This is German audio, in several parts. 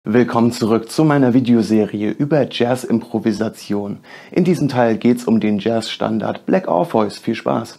Willkommen zurück zu meiner Videoserie über Jazz-Improvisation. In diesem Teil geht es um den Jazz-Standard Black Orpheus. Viel Spaß!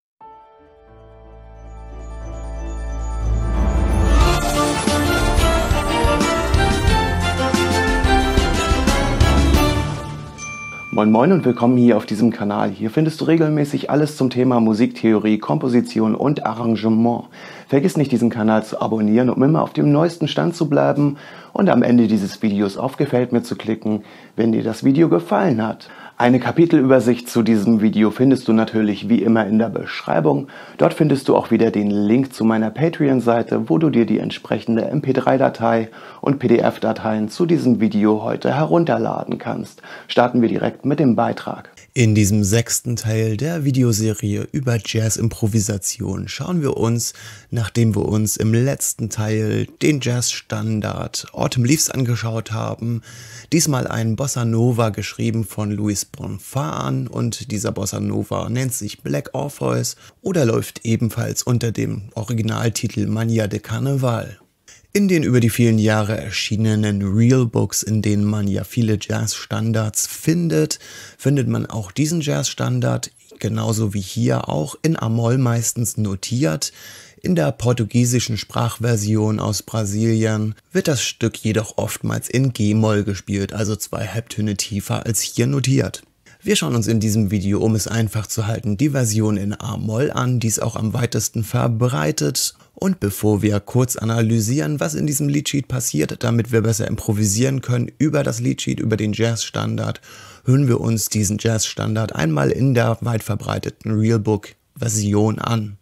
Moin Moin und willkommen hier auf diesem Kanal. Hier findest du regelmäßig alles zum Thema Musiktheorie, Komposition und Arrangement. Vergiss nicht, diesen Kanal zu abonnieren, um immer auf dem neuesten Stand zu bleiben und am Ende dieses Videos auf Gefällt mir zu klicken, wenn dir das Video gefallen hat. Eine Kapitelübersicht zu diesem Video findest du natürlich wie immer in der Beschreibung. Dort findest du auch wieder den Link zu meiner Patreon-Seite, wo du dir die entsprechende MP3-Datei und PDF-Dateien zu diesem Video heute herunterladen kannst. Starten wir direkt mit dem Beitrag. In diesem 6. Teil der Videoserie über Jazz-Improvisation schauen wir uns, nachdem wir uns im letzten Teil den Jazz-Standard Autumn Leaves angeschaut haben, diesmal einen Bossa Nova geschrieben von Luis Bonfá an, und dieser Bossa Nova nennt sich Black Orpheus oder läuft ebenfalls unter dem Originaltitel Mania de Carnaval. In den über die vielen Jahre erschienenen Real Books, in denen man ja viele Jazz-Standards findet man auch diesen Jazz-Standard, genauso wie hier auch, in A-Moll meistens notiert. In der portugiesischen Sprachversion aus Brasilien wird das Stück jedoch oftmals in G-Moll gespielt, also 2 Halbtöne tiefer als hier notiert. Wir schauen uns in diesem Video, um es einfach zu halten, die Version in A-Moll an, die ist auch am weitesten verbreitet. Und bevor wir kurz analysieren, was in diesem Liedsheet passiert, damit wir besser improvisieren können über das Liedsheet, über den Jazz-Standard, hören wir uns diesen Jazz-Standard einmal in der weit verbreiteten Realbook-Version an.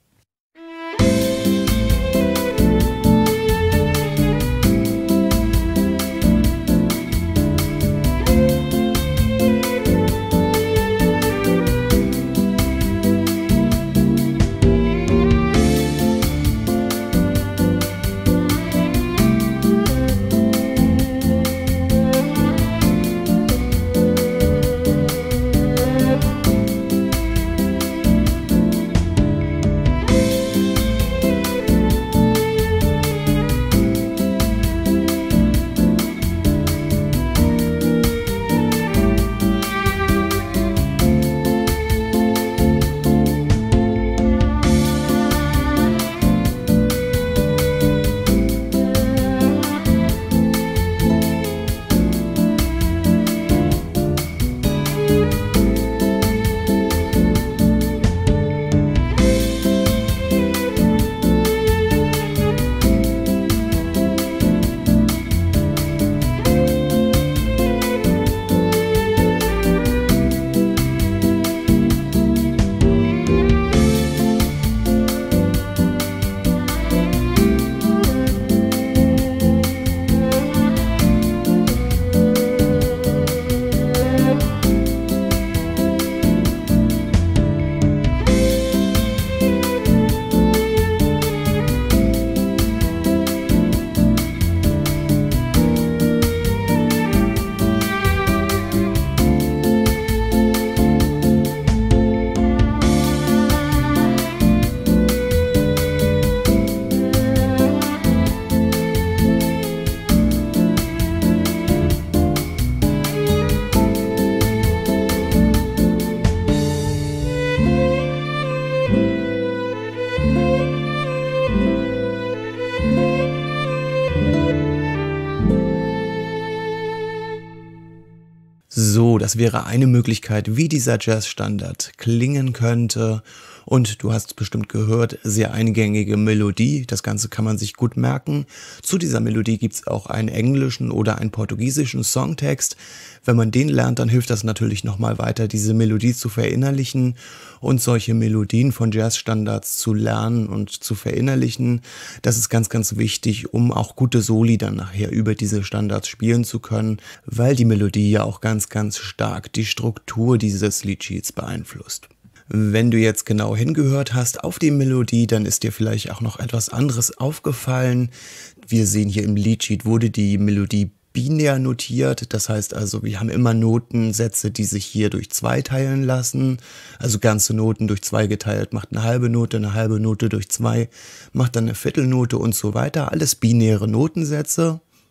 So, das wäre eine Möglichkeit, wie dieser Jazz-Standard klingen könnte. Und du hast bestimmt gehört, sehr eingängige Melodie, das Ganze kann man sich gut merken. Zu dieser Melodie gibt es auch einen englischen oder einen portugiesischen Songtext. Wenn man den lernt, dann hilft das natürlich nochmal weiter, diese Melodie zu verinnerlichen und solche Melodien von Jazz-Standards zu lernen und zu verinnerlichen. Das ist ganz, ganz wichtig, um auch gute Soli dann nachher über diese Standards spielen zu können, weil die Melodie ja auch ganz, ganz stark die Struktur dieses Liedsheets beeinflusst. Wenn du jetzt genau hingehört hast auf die Melodie, dann ist dir vielleicht auch noch etwas anderes aufgefallen. Wir sehen hier im Liedsheet wurde die Melodie binär notiert. Das heißt also, wir haben immer Notensätze, die sich hier durch 2 teilen lassen. Also ganze Noten durch 2 geteilt macht eine halbe Note durch 2 macht dann eine Viertelnote und so weiter. Alles binäre Notensätze.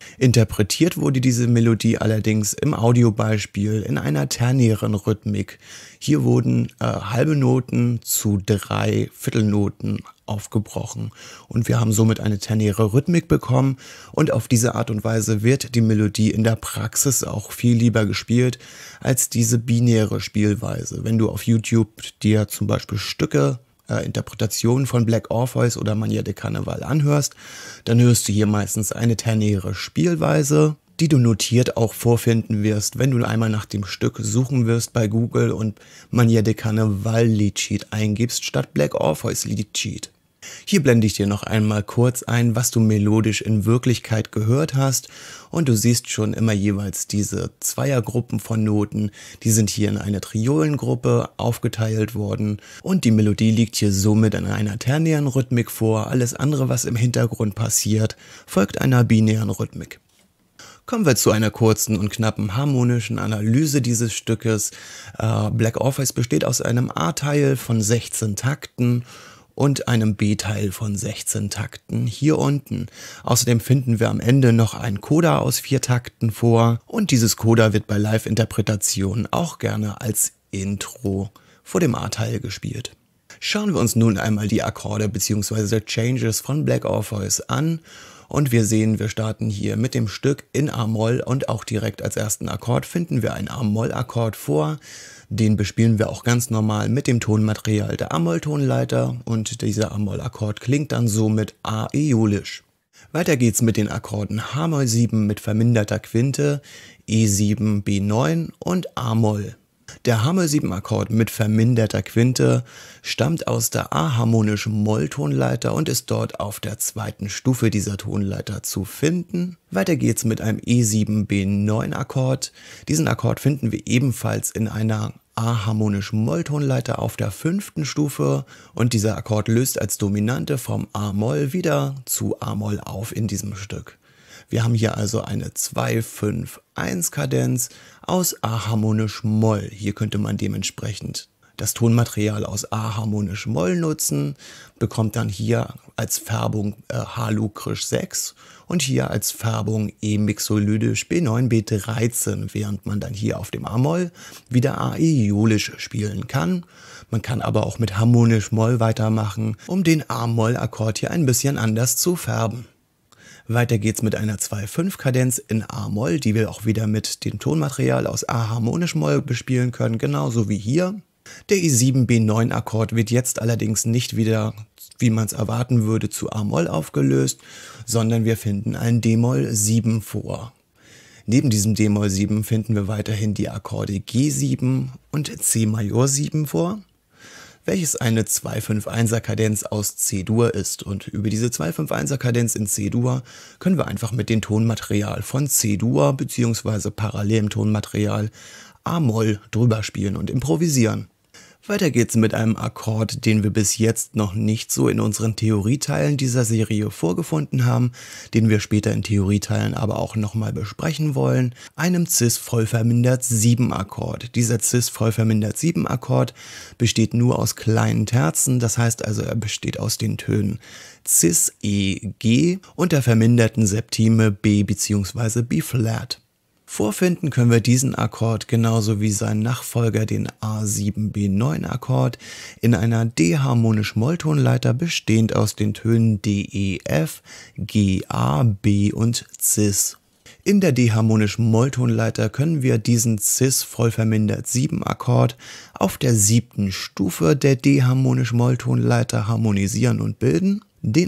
Interpretiert wurde diese Melodie allerdings im Audiobeispiel in einer ternären Rhythmik. Hier wurden halbe Noten zu 3 Viertelnoten aufgebrochen und wir haben somit eine ternäre Rhythmik bekommen und auf diese Art und Weise wird die Melodie in der Praxis auch viel lieber gespielt als diese binäre Spielweise. Wenn du auf YouTube dir zum Beispiel Interpretationen von Black Orpheus oder Manière de Carnaval anhörst, dann hörst du hier meistens eine ternäre Spielweise, die du notiert auch vorfinden wirst, wenn du einmal nach dem Stück suchen wirst bei Google und Manière de Carnaval Liedsheet eingibst statt Black Orpheus Liedsheet. Hier blende ich dir noch einmal kurz ein, was du melodisch in Wirklichkeit gehört hast und du siehst schon immer jeweils diese Zweiergruppen von Noten, die sind hier in eine Triolengruppe aufgeteilt worden und die Melodie liegt hier somit in einer ternären Rhythmik vor, alles andere, was im Hintergrund passiert, folgt einer binären Rhythmik. Kommen wir zu einer kurzen und knappen harmonischen Analyse dieses Stückes. Black Orpheus besteht aus einem A-Teil von 16 Takten und einem B-Teil von 16 Takten hier unten. Außerdem finden wir am Ende noch ein Coda aus 4 Takten vor und dieses Coda wird bei Live-Interpretationen auch gerne als Intro vor dem A-Teil gespielt. Schauen wir uns nun einmal die Akkorde bzw. Changes von Black Orpheus an und wir sehen, wir starten hier mit dem Stück in A-Moll und auch direkt als ersten Akkord finden wir einen A-Moll-Akkord vor. Den bespielen wir auch ganz normal mit dem Tonmaterial der A-Moll-Tonleiter und dieser A-Moll-Akkord klingt dann somit A-Äolisch. Weiter geht's mit den Akkorden H-Moll 7 mit verminderter Quinte, E7, B9 und A-Moll. Der H-Moll 7 Akkord mit verminderter Quinte stammt aus der A-harmonischen Molltonleiter und ist dort auf der zweiten Stufe dieser Tonleiter zu finden. Weiter geht's mit einem E7 B9 Akkord. Diesen Akkord finden wir ebenfalls in einer A-harmonischen Molltonleiter auf der 5. Stufe und dieser Akkord löst als Dominante vom A-Moll wieder zu A-Moll auf in diesem Stück. Wir haben hier also eine 2-5-1-Kadenz aus A-harmonisch Moll. Hier könnte man dementsprechend das Tonmaterial aus A-harmonisch Moll nutzen, bekommt dann hier als Färbung H-lukrisch 6 und hier als Färbung E-mixolydisch B9, B13, während man dann hier auf dem A-Moll wieder A-äolisch spielen kann. Man kann aber auch mit harmonisch Moll weitermachen, um den A-Moll-Akkord hier ein bisschen anders zu färben. Weiter geht's mit einer 2-5-Kadenz in A-Moll, die wir auch wieder mit dem Tonmaterial aus A-harmonisch Moll bespielen können, genauso wie hier. Der E7-B9-Akkord wird jetzt allerdings nicht wieder, wie man es erwarten würde, zu A-Moll aufgelöst, sondern wir finden ein D-Moll 7 vor. Neben diesem D-Moll 7 finden wir weiterhin die Akkorde G7 und C-Major 7 vor, welches eine 2-5-1er-Kadenz aus C-Dur ist. Und über diese 2-5-1er-Kadenz in C-Dur können wir einfach mit dem Tonmaterial von C-Dur bzw. parallelem Tonmaterial A-Moll drüber spielen und improvisieren. Weiter geht's mit einem Akkord, den wir bis jetzt noch nicht so in unseren Theorieteilen dieser Serie vorgefunden haben, den wir später in Theorieteilen aber auch nochmal besprechen wollen, einem Cis vollvermindert 7 Akkord. Dieser Cis vollvermindert 7 Akkord besteht nur aus kleinen Terzen, das heißt also er besteht aus den Tönen Cis, E, G und der verminderten Septime B bzw. B-Flat. Vorfinden können wir diesen Akkord genauso wie seinen Nachfolger, den A7-B9-Akkord, in einer D-harmonisch Molltonleiter bestehend aus den Tönen D, E, F, G, A, B und Cis. In der D-harmonischen Molltonleiter können wir diesen Cis vollvermindert 7 Akkord auf der 7. Stufe der D-harmonischen Molltonleiter harmonisieren und bilden, den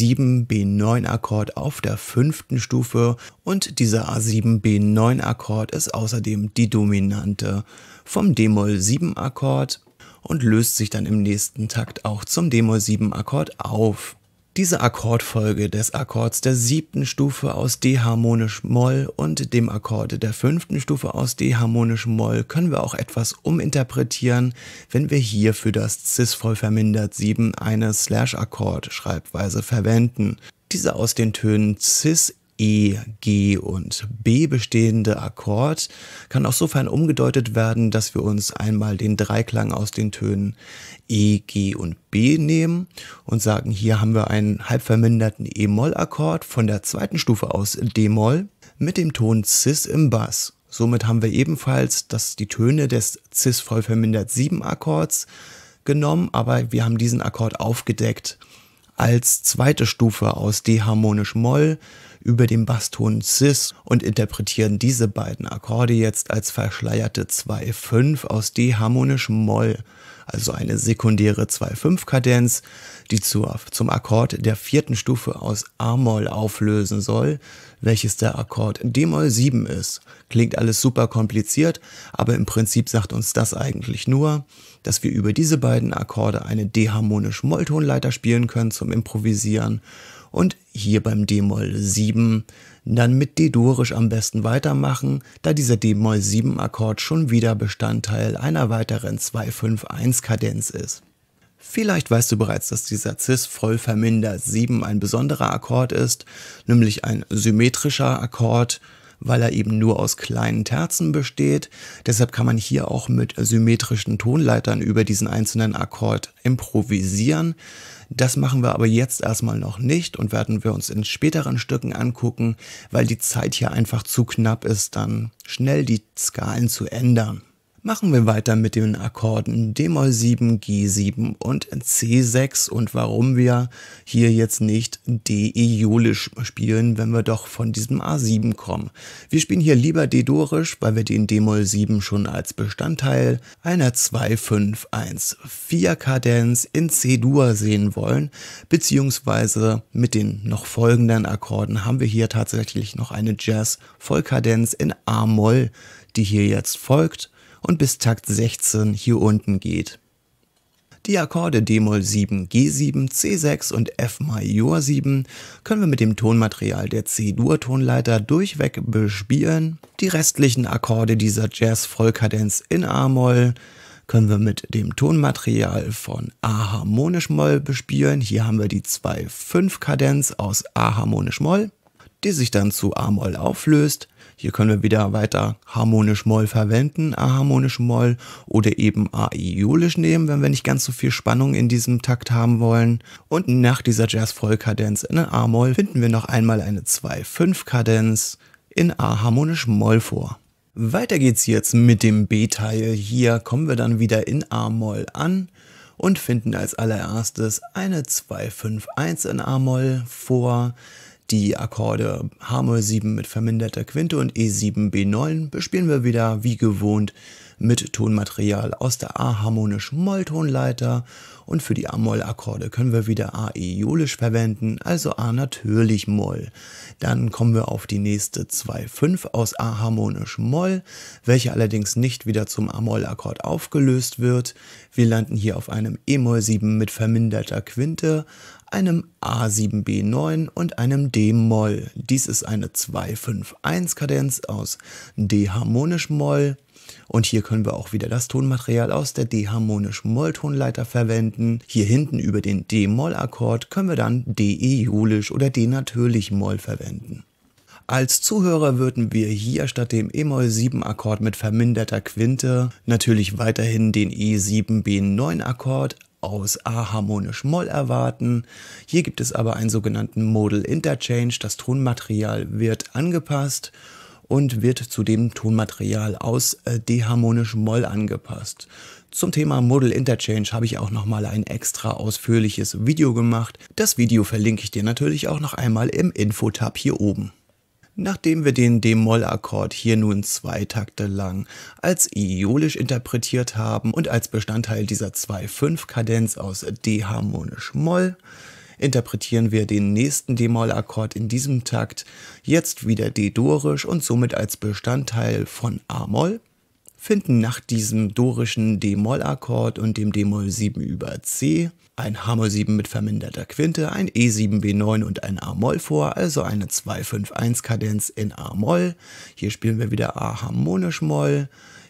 A7-B9 Akkord auf der 5. Stufe und dieser A7-B9 Akkord ist außerdem die Dominante vom D-Moll 7 Akkord und löst sich dann im nächsten Takt auch zum D-Moll 7 Akkord auf. Diese Akkordfolge des Akkords der 7. Stufe aus D-harmonisch Moll und dem Akkord der 5. Stufe aus D-harmonisch Moll können wir auch etwas uminterpretieren, wenn wir hier für das Cis vollvermindert 7 eine Slash-Akkord-Schreibweise verwenden. Diese aus den Tönen Cis, E, G und B bestehende Akkord kann auch sofern umgedeutet werden, dass wir uns einmal den Dreiklang aus den Tönen E, G und B nehmen und sagen, hier haben wir einen halbverminderten E-Moll-Akkord von der zweiten Stufe aus D-Moll mit dem Ton Cis im Bass. Somit haben wir ebenfalls die Töne des Cis voll vermindert 7 Akkords genommen, aber wir haben diesen Akkord aufgedeckt als zweite Stufe aus D-harmonisch Moll über dem Basston Cis und interpretieren diese beiden Akkorde jetzt als verschleierte 2/5 aus D-harmonisch Moll, also eine sekundäre 2/5-Kadenz, die zum Akkord der vierten Stufe aus A-Moll auflösen soll, welches der Akkord D-Moll 7 ist. Klingt alles super kompliziert, aber im Prinzip sagt uns das eigentlich nur, dass wir über diese beiden Akkorde eine D-harmonisch Molltonleiter spielen können zum Improvisieren und hier beim D-Moll 7 dann mit D-Dorisch am besten weitermachen, da dieser D-Moll 7 Akkord schon wieder Bestandteil einer weiteren 2/5-1-Kadenz ist. Vielleicht weißt du bereits, dass dieser Cis voll vermindert 7 ein besonderer Akkord ist, nämlich ein symmetrischer Akkord, weil er eben nur aus kleinen Terzen besteht. Deshalb kann man hier auch mit symmetrischen Tonleitern über diesen einzelnen Akkord improvisieren. Das machen wir aber jetzt erstmal noch nicht und werden wir uns in späteren Stücken angucken, weil die Zeit hier einfach zu knapp ist, dann schnell die Skalen zu ändern. Machen wir weiter mit den Akkorden d-Moll 7, G7 und C6 und warum wir hier jetzt nicht D-Iolisch spielen, wenn wir doch von diesem A7 kommen. Wir spielen hier lieber D-Dorisch, weil wir den d-Moll 7 schon als Bestandteil einer 2/5-1-4-Kadenz in C-Dur sehen wollen, beziehungsweise mit den noch folgenden Akkorden haben wir hier tatsächlich noch eine Jazz-Vollkadenz in A-Moll, die hier jetzt folgt und bis Takt 16 hier unten geht. Die Akkorde d-Moll 7, G7, C6 und F-Major 7 können wir mit dem Tonmaterial der C-Dur-Tonleiter durchweg bespielen. Die restlichen Akkorde dieser Jazz-Vollkadenz in A-Moll können wir mit dem Tonmaterial von A-harmonisch Moll bespielen. Hier haben wir die 2/5-Kadenz aus A-harmonisch Moll, die sich dann zu A-Moll auflöst. Hier können wir wieder weiter harmonisch Moll verwenden, A-harmonisch Moll oder eben A-Iolisch nehmen, wenn wir nicht ganz so viel Spannung in diesem Takt haben wollen. Und nach dieser Jazz-Vollkadenz in A-Moll finden wir noch einmal eine 2/5-Kadenz in A-harmonisch Moll vor. Weiter geht's jetzt mit dem B-Teil. Hier kommen wir dann wieder in A-Moll an und finden als allererstes eine 2/5-1 in A-Moll vor. Die Akkorde H-Moll 7 mit verminderter Quinte und E7 B9 bespielen wir wieder wie gewohnt mit Tonmaterial aus der A-harmonisch Moll-Tonleiter und für die A-Moll-Akkorde können wir wieder A-Iolisch verwenden, also A-natürlich Moll. Dann kommen wir auf die nächste 2/5 aus A-harmonisch Moll, welche allerdings nicht wieder zum A-Moll-Akkord aufgelöst wird. Wir landen hier auf einem E-Moll 7 mit verminderter Quinte, einem A7 B9 und einem D-Moll. Dies ist eine 2/5-1-Kadenz aus D-harmonisch Moll. Und hier können wir auch wieder das Tonmaterial aus der D-harmonisch Moll-Tonleiter verwenden. Hier hinten über den D-Moll-Akkord können wir dann D-Iolisch oder D-natürlich Moll verwenden. Als Zuhörer würden wir hier statt dem E-Moll 7 Akkord mit verminderter Quinte natürlich weiterhin den E7 B9 Akkord aus A-harmonisch Moll erwarten. Hier gibt es aber einen sogenannten Modal Interchange. Das Tonmaterial wird angepasst und wird zu dem Tonmaterial aus D-harmonisch Moll angepasst. Zum Thema Modal Interchange habe ich auch nochmal ein extra ausführliches Video gemacht. Das Video verlinke ich dir natürlich auch noch einmal im Infotab hier oben. Nachdem wir den D-Moll-Akkord hier nun 2 Takte lang als Iolisch interpretiert haben und als Bestandteil dieser 2/5-Kadenz aus D-harmonisch Moll, interpretieren wir den nächsten D-Moll-Akkord in diesem Takt jetzt wieder D-Dorisch und somit als Bestandteil von A-Moll, finden nach diesem dorischen D-Moll-Akkord und dem D-Moll 7 über C ein H-Moll 7 mit verminderter Quinte, ein E7 B9 und ein A-Moll vor, also eine 2/5-1-Kadenz in A-Moll. Hier spielen wir wieder A-harmonisch Moll.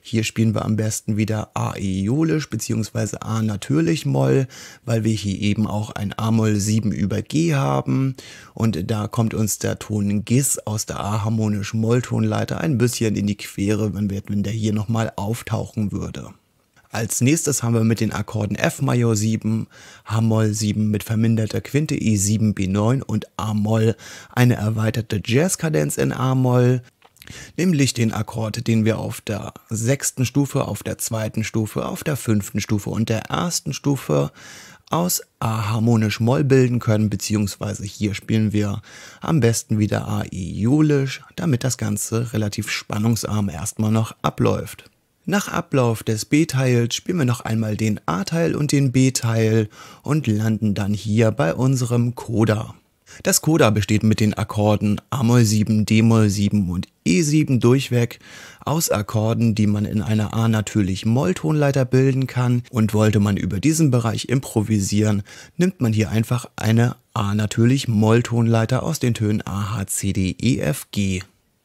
Hier spielen wir am besten wieder A-Äolisch bzw. A-natürlich Moll, weil wir hier eben auch ein A-Moll 7 über G haben und da kommt uns der Ton Gis aus der A-harmonischen Molltonleiter ein bisschen in die Quere, wenn der hier nochmal auftauchen würde. Als nächstes haben wir mit den Akkorden F-Major 7, H-Moll 7 mit verminderter Quinte E7 B9 und A-Moll eine erweiterte Jazzkadenz in A-Moll, nämlich den Akkord, den wir auf der 6. Stufe, auf der 2. Stufe, auf der 5. Stufe und der 1. Stufe aus A-harmonisch Moll bilden können, beziehungsweise hier spielen wir am besten wieder A-Äolisch, damit das Ganze relativ spannungsarm erstmal noch abläuft. Nach Ablauf des B-Teils spielen wir noch einmal den A-Teil und den B-Teil und landen dann hier bei unserem Coda. Das Coda besteht mit den Akkorden A-Moll 7, D-Moll 7 und E7 durchweg aus Akkorden, die man in einer A-natürlich Molltonleiter bilden kann, und wollte man über diesen Bereich improvisieren, nimmt man hier einfach eine A-natürlich Molltonleiter aus den Tönen A, H, C, D, E, F, G.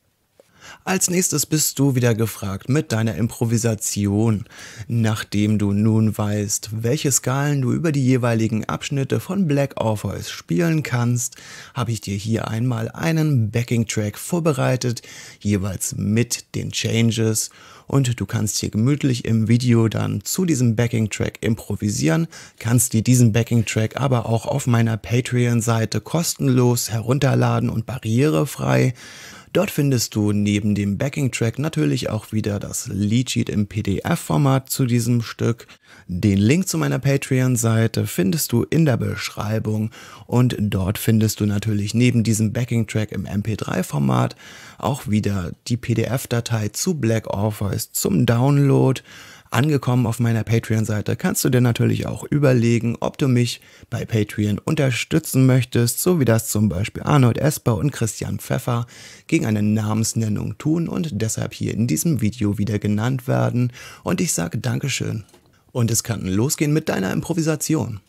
Als nächstes bist du wieder gefragt mit deiner Improvisation. Nachdem du nun weißt, welche Skalen du über die jeweiligen Abschnitte von Black Orpheus spielen kannst, habe ich dir hier einmal einen Backing-Track vorbereitet, jeweils mit den Changes, und du kannst hier gemütlich im Video dann zu diesem Backing-Track improvisieren, kannst dir diesen Backing-Track aber auch auf meiner Patreon-Seite kostenlos herunterladen und barrierefrei. Dort findest du neben dem Backing-Track natürlich auch wieder das Leadsheet im PDF-Format zu diesem Stück. Den Link zu meiner Patreon-Seite findest du in der Beschreibung und dort findest du natürlich neben diesem Backing-Track im MP3-Format auch wieder die PDF-Datei zu Black Orpheus zum Download. Angekommen auf meiner Patreon-Seite kannst du dir natürlich auch überlegen, ob du mich bei Patreon unterstützen möchtest, so wie das zum Beispiel Arnold Esper und Christian Pfeffer gegen eine Namensnennung tun und deshalb hier in diesem Video wieder genannt werden. Und ich sage Dankeschön. Und es kann losgehen mit deiner Improvisation.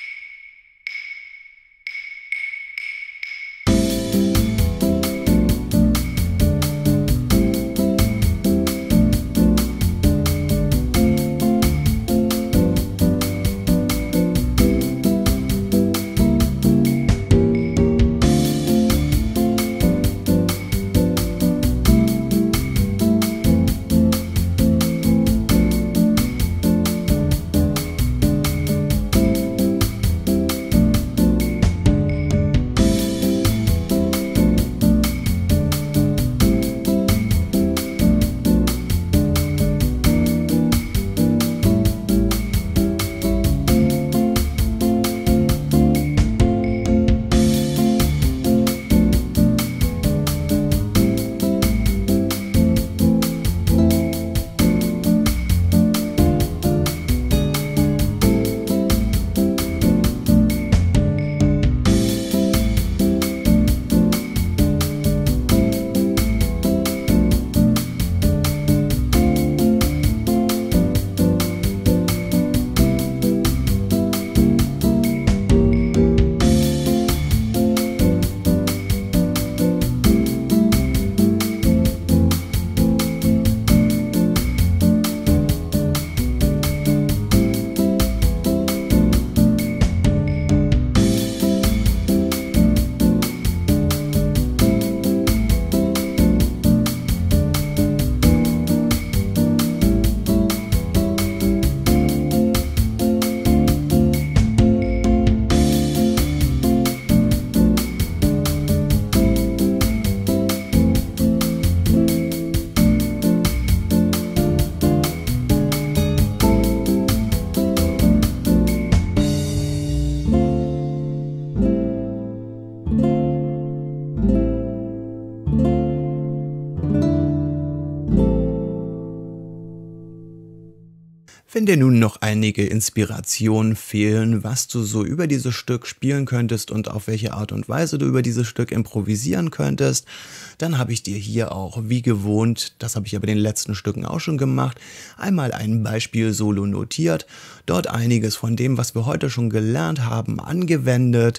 Wenn dir nun noch einige Inspirationen fehlen, was du so über dieses Stück spielen könntest und auf welche Art und Weise du über dieses Stück improvisieren könntest, dann habe ich dir hier auch, wie gewohnt, das habe ich ja bei den letzten Stücken auch schon gemacht, einmal ein Beispiel-Solo notiert, dort einiges von dem, was wir heute schon gelernt haben, angewendet,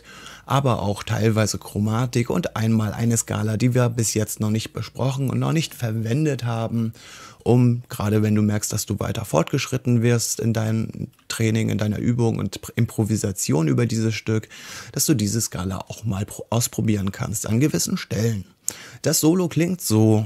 aber auch teilweise Chromatik und einmal eine Skala, die wir bis jetzt noch nicht besprochen und noch nicht verwendet haben, um, gerade wenn du merkst, dass du weiter fortgeschritten wirst in deinem Training, in deiner Übung und Improvisation über dieses Stück, dass du diese Skala auch mal ausprobieren kannst an gewissen Stellen. Das Solo klingt so.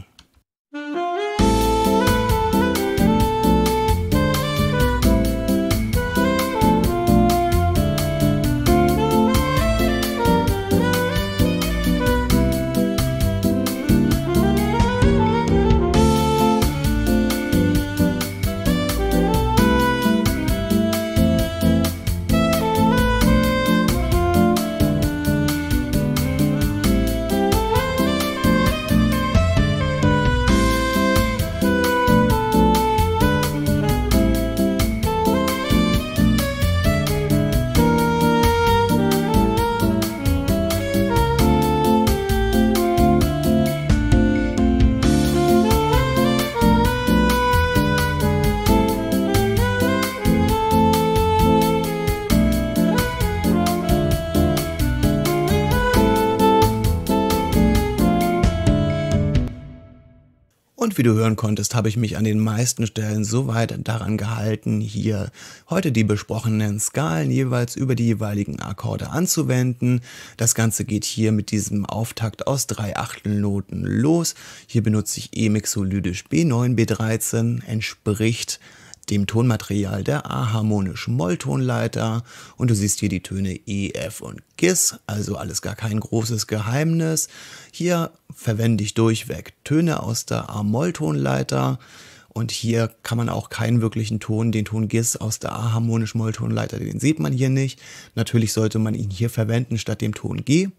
Und wie du hören konntest, habe ich mich an den meisten Stellen soweit daran gehalten, hier heute die besprochenen Skalen jeweils über die jeweiligen Akkorde anzuwenden. Das Ganze geht hier mit diesem Auftakt aus 3 Achtelnoten los. Hier benutze ich E mixolydisch B9 B13, entspricht dem Tonmaterial der A-harmonisch-Molltonleiter, und du siehst hier die Töne E, F und Gis, also alles gar kein großes Geheimnis. Hier verwende ich durchweg Töne aus der A-Molltonleiter, und hier kann man auch keinen wirklichen Ton, den Ton Gis aus der A-harmonisch-Molltonleiter, den sieht man hier nicht. Natürlich sollte man ihn hier verwenden statt dem Ton G.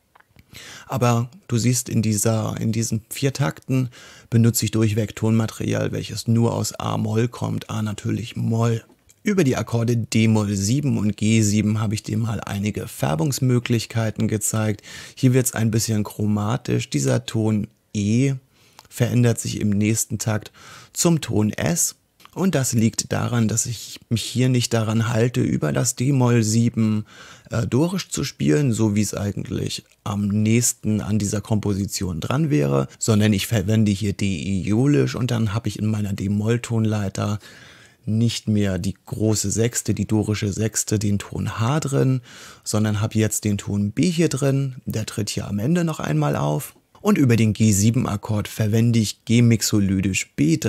Aber du siehst, in diesen 4 Takten benutze ich durchweg Tonmaterial, welches nur aus A-Moll kommt, A natürlich Moll. Über die Akkorde d-Moll 7 und G7 habe ich dir mal einige Färbungsmöglichkeiten gezeigt. Hier wird es ein bisschen chromatisch. Dieser Ton E verändert sich im nächsten Takt zum Ton S. Und das liegt daran, dass ich mich hier nicht daran halte, über das d-Moll 7 dorisch zu spielen, so wie es eigentlich am nächsten an dieser Komposition dran wäre, sondern ich verwende hier d-Iolisch, und dann habe ich in meiner d-Moll-Tonleiter nicht mehr die große Sechste, die dorische Sechste, den Ton H drin, sondern habe jetzt den Ton B hier drin, der tritt hier am Ende noch einmal auf. Und über den G7-Akkord verwende ich G mixolydisch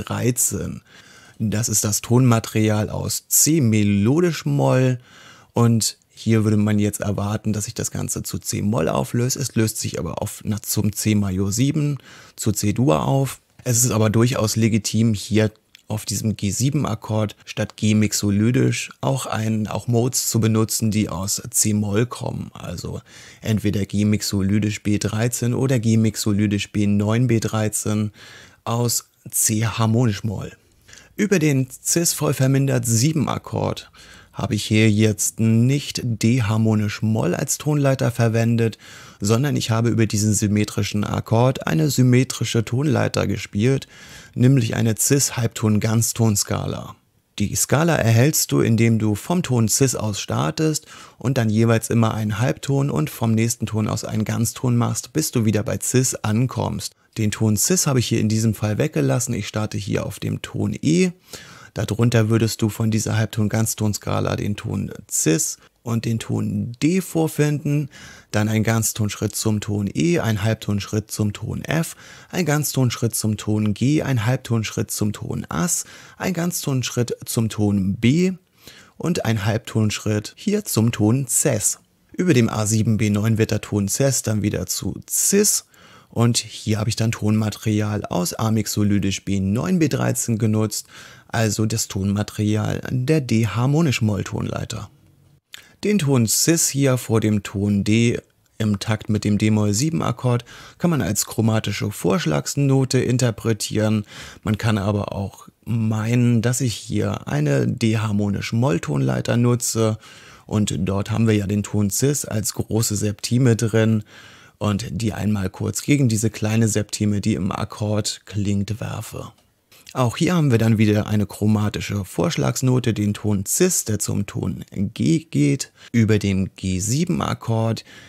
B13. Das ist das Tonmaterial aus C melodisch Moll, und hier würde man jetzt erwarten, dass sich das Ganze zu C-Moll auflöst. Es löst sich aber zum C-Major 7, zu C-Dur auf. Es ist aber durchaus legitim, hier auf diesem G7-Akkord statt G mixolydisch auch Modes zu benutzen, die aus C-Moll kommen. Also entweder G mixolydisch B13 oder G mixolydisch B9 B13 aus C harmonisch Moll. Über den Cis voll vermindert 7 Akkord habe ich hier jetzt nicht D-harmonisch Moll als Tonleiter verwendet, sondern ich habe über diesen symmetrischen Akkord eine symmetrische Tonleiter gespielt, nämlich eine Cis-Halbton-Ganztonskala. Die Skala erhältst du, indem du vom Ton Cis aus startest und dann jeweils immer einen Halbton und vom nächsten Ton aus einen Ganzton machst, bis du wieder bei Cis ankommst. Den Ton Cis habe ich hier in diesem Fall weggelassen. Ich starte hier auf dem Ton E. Darunter würdest du von dieser Halbton-Ganztonskala den Ton Cis und den Ton D vorfinden, dann ein Ganztonschritt zum Ton E, ein Halbtonschritt zum Ton F, ein Ganztonschritt zum Ton G, ein Halbtonschritt zum Ton As, ein Ganztonschritt zum Ton B und ein Halbtonschritt hier zum Ton Ces. Über dem A7B9 wird der Ton Ces dann wieder zu Cis. Und hier habe ich dann Tonmaterial aus A mixolydisch B9 B13 genutzt, also das Tonmaterial der D-harmonisch-Moll-Tonleiter. Den Ton Cis hier vor dem Ton D im Takt mit dem d-Moll 7 Akkord kann man als chromatische Vorschlagsnote interpretieren. Man kann aber auch meinen, dass ich hier eine D-harmonisch-Moll-Tonleiter nutze, und dort haben wir ja den Ton Cis als große Septime drin und die einmal kurz gegen diese kleine Septime, die im Akkord klingt, werfe. Auch hier haben wir dann wieder eine chromatische Vorschlagsnote, den Ton Cis, der zum Ton G geht. Über dem G7-Akkord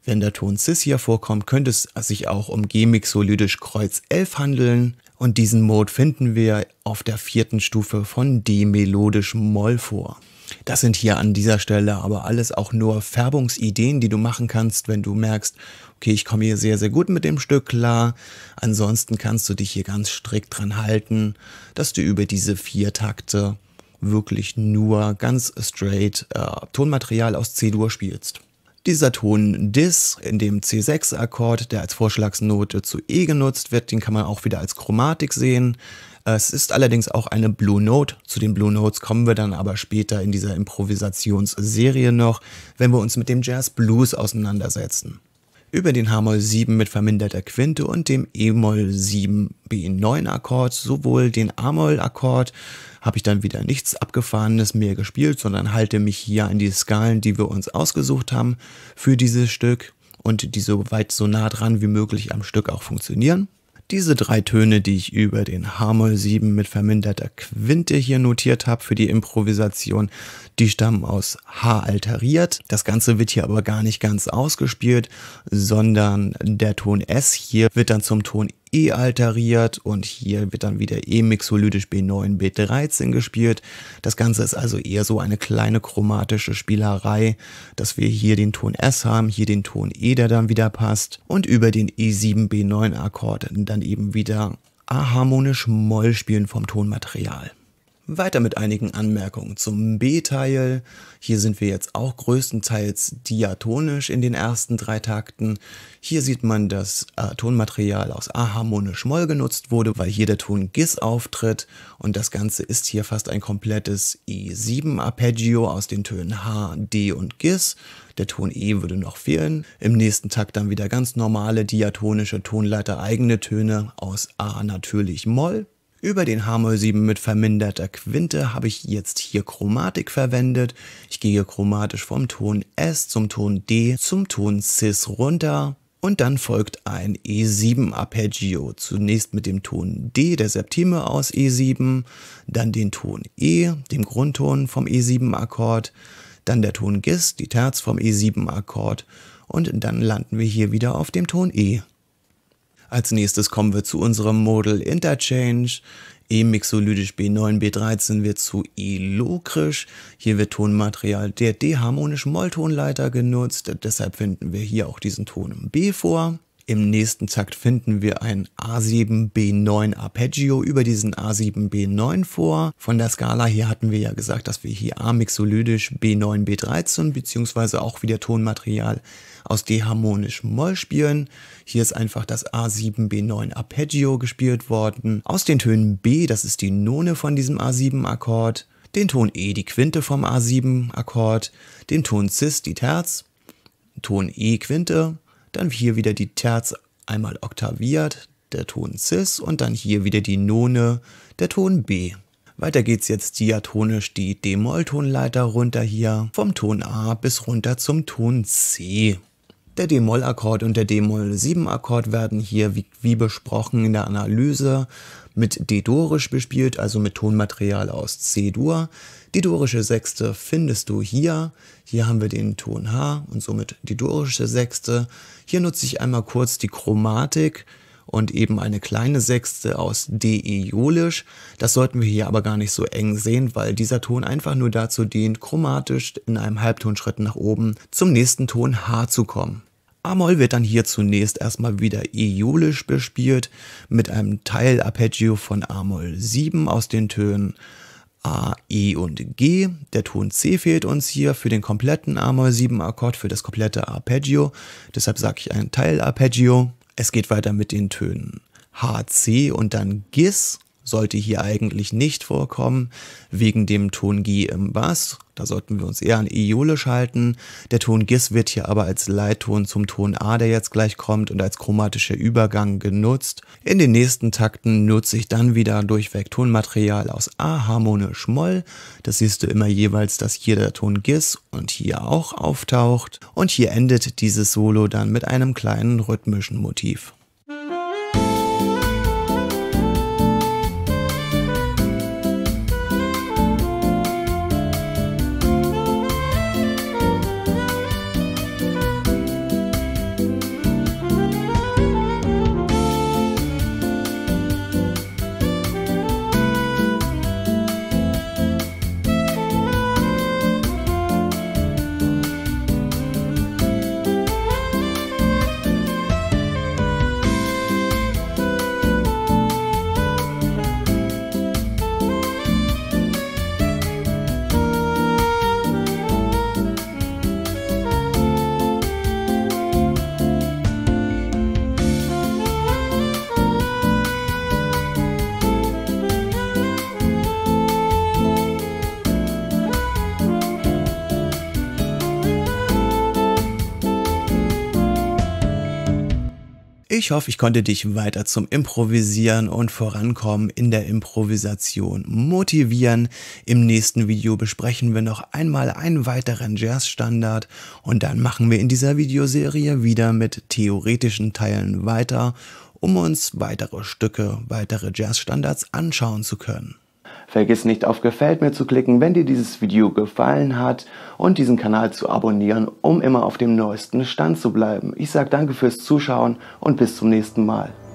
Wenn der Ton Cis hier vorkommt, könnte es sich auch um G-Mixolydisch Kreuz 11 handeln. Und diesen Mode finden wir auf der 4. Stufe von D-Melodisch Moll vor. Das sind hier an dieser Stelle aber alles auch nur Färbungsideen, die du machen kannst, wenn du merkst, okay, ich komme hier sehr, sehr gut mit dem Stück klar. Ansonsten kannst du dich hier ganz strikt dran halten, dass du über diese 4 Takte wirklich nur ganz straight Tonmaterial aus C-Dur spielst. Dieser Ton Dis in dem C6-Akkord, der als Vorschlagsnote zu E genutzt wird, den kann man auch wieder als Chromatik sehen. Es ist allerdings auch eine Blue Note. Zu den Blue Notes kommen wir dann aber später in dieser Improvisationsserie noch, wenn wir uns mit dem Jazz Blues auseinandersetzen. Über den H-Moll 7 mit verminderter Quinte und dem E-Moll 7 B9-Akkord, sowohl den A-Moll-Akkord, habe ich dann wieder nichts Abgefahrenes mehr gespielt, sondern halte mich hier an die Skalen, die wir uns ausgesucht haben für dieses Stück und die so weit so nah dran wie möglich am Stück auch funktionieren. Diese 3 Töne, die ich über den H-Moll 7 mit verminderter Quinte hier notiert habe für die Improvisation, die stammen aus H alteriert. Das Ganze wird hier aber gar nicht ganz ausgespielt, sondern der Ton S hier wird dann zum Ton E alteriert und hier wird dann wieder E mixolydisch B9, B13 gespielt. Das Ganze ist also eher so eine kleine chromatische Spielerei, dass wir hier den Ton S haben, hier den Ton E, der dann wieder passt und über den E7 B9 Akkord dann eben wieder aharmonisch Moll spielen vom Tonmaterial. Weiter mit einigen Anmerkungen zum B-Teil. Hier sind wir jetzt auch größtenteils diatonisch in den ersten 3 Takten. Hier sieht man, dass Tonmaterial aus aharmonisch Moll genutzt wurde, weil hier der Ton Gis auftritt und das Ganze ist hier fast ein komplettes E7-Arpeggio aus den Tönen H, D und Gis. Der Ton E würde noch fehlen. Im nächsten Takt dann wieder ganz normale diatonische Tonleiter eigene Töne aus A natürlich Moll. Über den H-Moll 7 mit verminderter Quinte habe ich jetzt hier Chromatik verwendet. Ich gehe chromatisch vom Ton S zum Ton D zum Ton Cis runter und dann folgt ein E7 Arpeggio. Zunächst mit dem Ton D, der Septime aus E7, dann den Ton E, dem Grundton vom E7 Akkord, dann der Ton Gis, die Terz vom E7 Akkord und dann landen wir hier wieder auf dem Ton E. Als nächstes kommen wir zu unserem Modal Interchange. E mixolydisch B9, B13 wird zu E lokrisch. Hier wird Tonmaterial der D-harmonischen Molltonleiter genutzt. Deshalb finden wir hier auch diesen Ton B vor. Im nächsten Takt finden wir ein A7 B9 Arpeggio über diesen A7 B9 vor. Von der Skala hier hatten wir ja gesagt, dass wir hier A mixolydisch B9 B13 beziehungsweise auch wieder Tonmaterial aus D-harmonisch Moll spielen. Hier ist einfach das A7 B9 Arpeggio gespielt worden. Aus den Tönen B, das ist die None von diesem A7 Akkord, den Ton E, die Quinte vom A7 Akkord, den Ton Cis, die Terz, Ton E Quinte, dann hier wieder die Terz einmal oktaviert, der Ton Cis und dann hier wieder die None, der Ton B. Weiter geht's jetzt diatonisch die D-Moll-Tonleiter runter hier, vom Ton A bis runter zum Ton C. Der D-Moll-Akkord und der D-Moll-7-Akkord werden hier, wie besprochen in der Analyse, mit D-Dorisch bespielt, also mit Tonmaterial aus C-Dur. Die dorische Sechste findest du hier. Hier haben wir den Ton H und somit die dorische Sechste. Hier nutze ich einmal kurz die Chromatik und eben eine kleine Sechste aus D-Äolisch. Das sollten wir hier aber gar nicht so eng sehen, weil dieser Ton einfach nur dazu dient, chromatisch in einem Halbtonschritt nach oben zum nächsten Ton H zu kommen. A-Moll wird dann hier zunächst erstmal wieder Äolisch bespielt mit einem Teilarpeggio von A-Moll 7 aus den Tönen A, E und G. Der Ton C fehlt uns hier für den kompletten A-Moll 7 Akkord, für das komplette Arpeggio. Deshalb sage ich ein Teilarpeggio. Es geht weiter mit den Tönen H, C und dann Gis. Sollte hier eigentlich nicht vorkommen, wegen dem Ton G im Bass. Da sollten wir uns eher an Äolisch halten. Der Ton Gis wird hier aber als Leitton zum Ton A, der jetzt gleich kommt, und als chromatischer Übergang genutzt. In den nächsten Takten nutze ich dann wieder durchweg Tonmaterial aus A harmonisch Moll. Das siehst du immer jeweils, dass hier der Ton Gis und hier auch auftaucht. Und hier endet dieses Solo dann mit einem kleinen rhythmischen Motiv. Ich hoffe, ich konnte dich weiter zum Improvisieren und Vorankommen in der Improvisation motivieren. Im nächsten Video besprechen wir noch einmal einen weiteren Jazzstandard und dann machen wir in dieser Videoserie wieder mit theoretischen Teilen weiter, um uns weitere Stücke, weitere Jazzstandards anschauen zu können. Vergiss nicht auf Gefällt mir zu klicken, wenn dir dieses Video gefallen hat und diesen Kanal zu abonnieren, um immer auf dem neuesten Stand zu bleiben. Ich sage danke fürs Zuschauen und bis zum nächsten Mal.